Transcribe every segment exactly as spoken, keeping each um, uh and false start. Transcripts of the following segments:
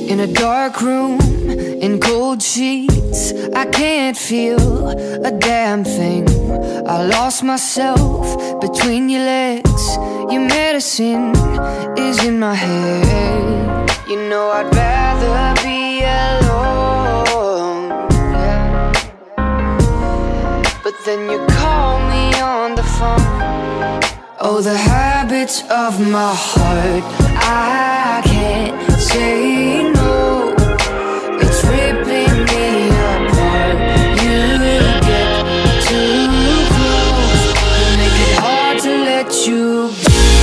In a dark room, in cold sheets, I can't feel a damn thing. I lost myself between your legs. Your medicine is in my head. You know I'd rather be alone, yeah. But then you call me on the phone. Oh, the habits of my heart, I can't say no. It's ripping me apart. You get too close, you make it hard to let you go.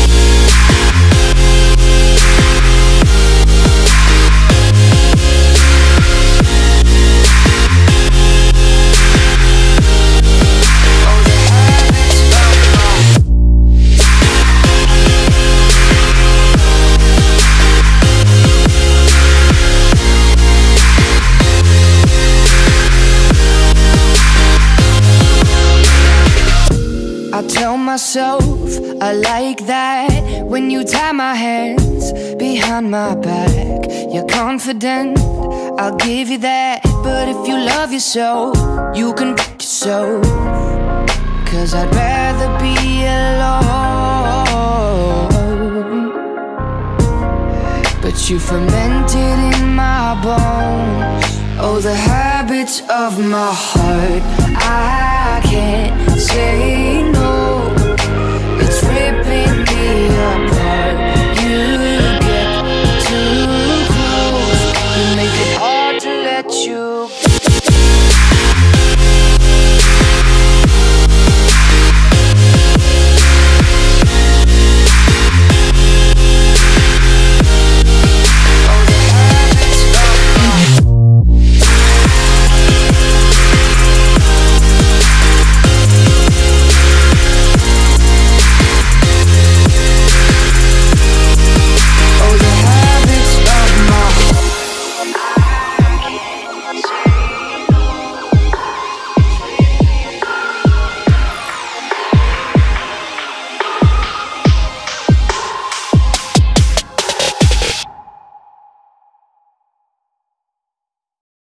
I tell myself I like that when you tie my hands behind my back. You're confident, I'll give you that. But if you love yourself, you can f*** yourself. Cause I'd rather be alone. But you fermented in my bones. Oh, the habits of my heart, I can't say no. It's ripping me apart.